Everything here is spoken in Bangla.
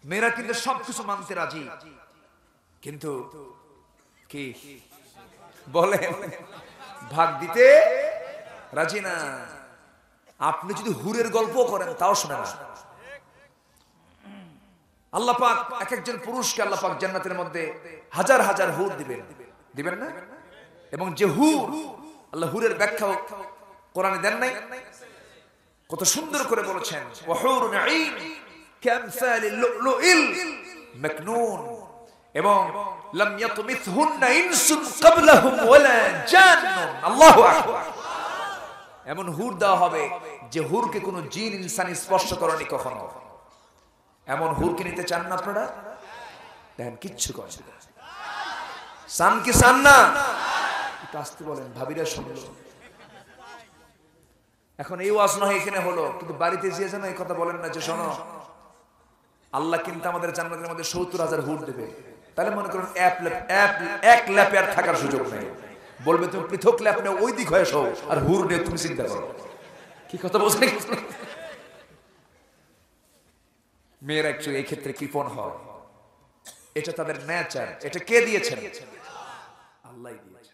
মেয়েরা কিন্তু সবকিছু মানতে রাজি, কিন্তু কি বলে ভাগ দিতে রাজি না। আপনি যদি হুরের গল্প করেন তাও শোনে না। আল্লাহ পাক এক একজন পুরুষকে আল্লাহ পাক জান্নাতের মধ্যে হাজার হাজার হুর দিবেন, দিবেন না? এবং যে হুর, আল্লাহ হুরের ব্যাখ্যা কোরআনে দেন নাই? কত সুন্দর করে বলেছেন, ওয়াহুরুন আইন কামসালিল লুলুইল মাকনুন, এবং লাম ইয়াতমিসহুন্না ইনসুন ক্বাবলাহুম ওয়ালা জান্নুন। আল্লাহু আকবার। এমন হুর দেওয়া হবে যে হুরকে কোনো জিন ইনসান স্পর্শ করেনি কখনো। এমন হুরকে নিতে চান না আপনারা? দেখেন কিচ্ছু করে না। সান কি সান না? একটু আসতে বলেন, ভাবিরা শুনল। এখন এই ওয়াজ নয় এখানে হলো, কিন্তু বাড়িতে যেয়ে যেন এই কথা বলেন না যে শোনো আল্লাহ কিন্তু আমাদের জান্নাতের মধ্যে ৭০,০০০ হুর দেবে। তাহলে মনে করুন এক ল্যাপে আর থাকার সুযোগ নেই। বলবে তুমি পৃথক ল্যাপ নিয়ে ওই দিক হয়ে শোও, আর হুর নিয়ে তুমি চিন্তা করো। কি কথা বলছেন? মেয়েরা একটু এই ক্ষেত্রে কৃপণ হয়, এটা তাদের নেচার। এটা কে দিয়েছেন? আল্লাহ দিয়েছেন।